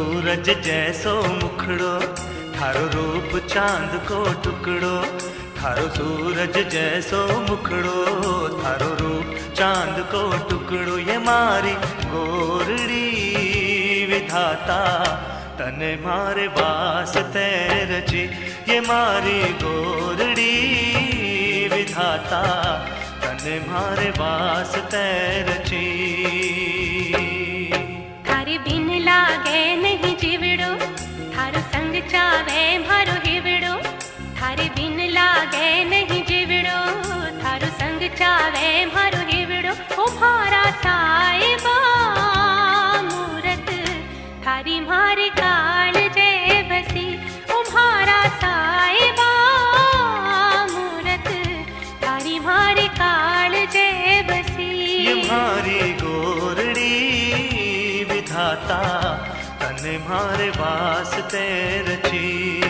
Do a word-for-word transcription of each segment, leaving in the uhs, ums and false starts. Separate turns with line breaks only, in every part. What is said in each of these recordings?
सूरज जैसो मुखड़ो, थारो रूप चांद को टुकड़ो। थारो सूरज जैसो मुखड़ो, थारो रूप चांद को टुकड़ो। ये मारी गोरड़ी विधाता, तने मारे वास्ते रची। ये मारी गोरड़ी विधाता, तने मारे वास्ते रची।
थारे बिन लागे नहीं जीवड़ो, थारो संग चावे मारो हिवड़ो। थारे बिन लागे नहीं जीवड़ो, थारो संग चावे मारो हिवड़ो। ओ भारा साहिबा मूरत, थारी मारे काल जय बसी। ओ भारा साहिबा मूरत, थारी मारे काल जय बसी।
ये मारी गोरड़ी विधाता, तने मारे वास्ते रची।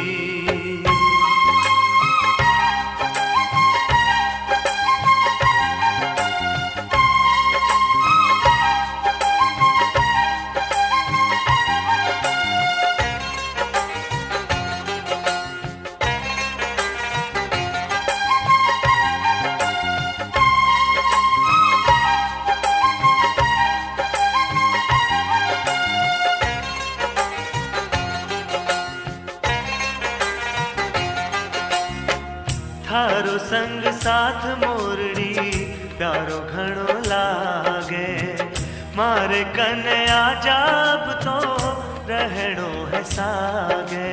थारो संग साथ मोरड़ी, प्यारो घणो लागे। मारे कने आजाब तो रहणो है सागे।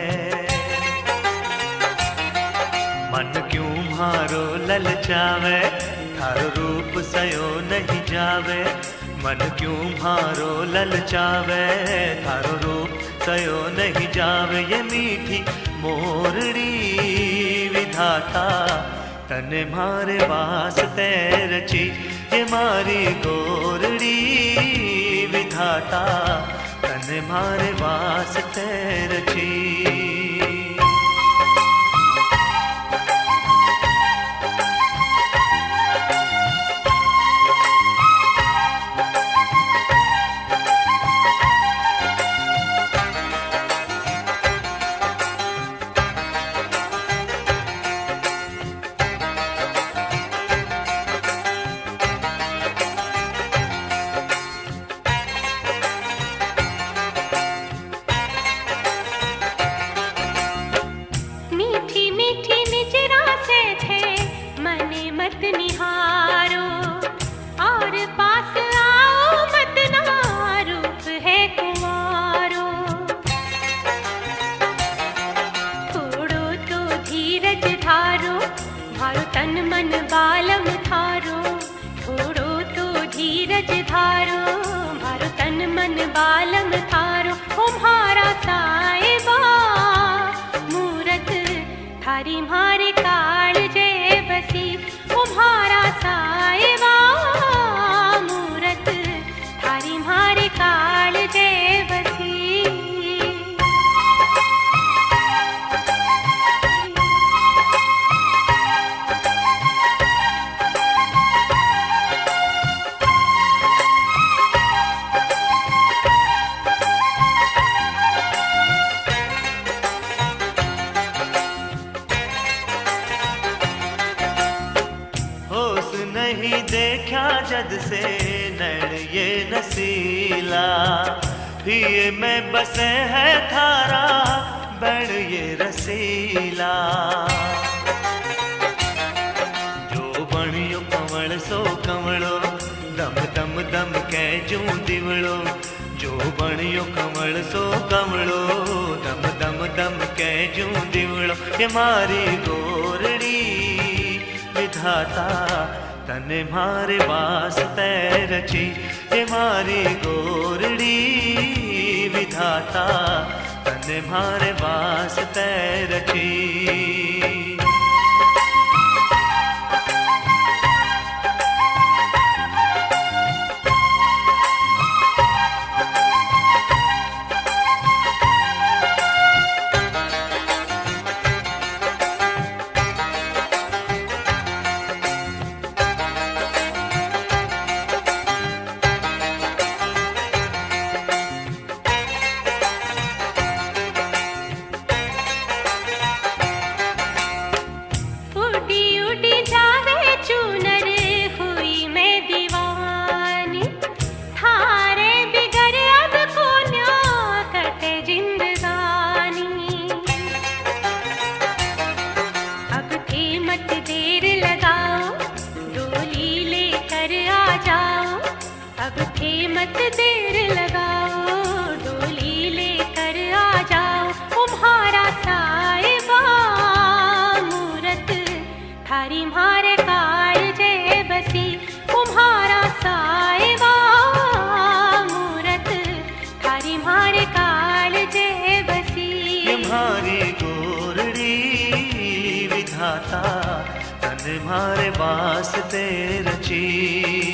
मन क्यों मारो ललचावे, थारो रूप सयो नहीं जावे। मन क्यों मारो ललचावे, थारो रूप सयो नहीं जावे। ये मीठी मोरड़ी विधाता, तने मारे वास्ते रची। ये मारी गोरड़ी विधाता, तने मारे वास्ते रची।
मत निहारो और पास आओ मत ना, रूप है कुंवारो। थोड़ो तो धीरज धारो, भारो तन मन बालम थारो। थोड़ो तो धीरज धारो, भारो तन मन बालम थारो। तुम्हारा साहिबा मूरत, थारी मारे काल जय बसी। तुम्हारा साहिबा मूरत, थारी मारे काल जय बसी। नहीं देखा जद से नैण ये नसीला, पिए में बसे है थारा बड़ ये रसीला। जो बणियो कंवल सो कंवलो, दम दम दम कै जूं दिवड़ो। जो बणियो कंवल सो कंवलो, दम दम दम कै जूं दिवड़ो। ये मारी गोरड़ी विधाता, तने मारे वास्ते रची। ये मारी गोरड़ी विधाता, तने मारे वास्ते रची।
मत देर लगाओ, डोली लेकर आ जाओ तुम्हारा साहिबा मूरत थारी मारे काल जय बसी, तुम्हारा साहिबा मूरत थारी मारे काल जय बसी।
तुम्हारी गोरड़ी विधाता तन मारे वास्ते रची,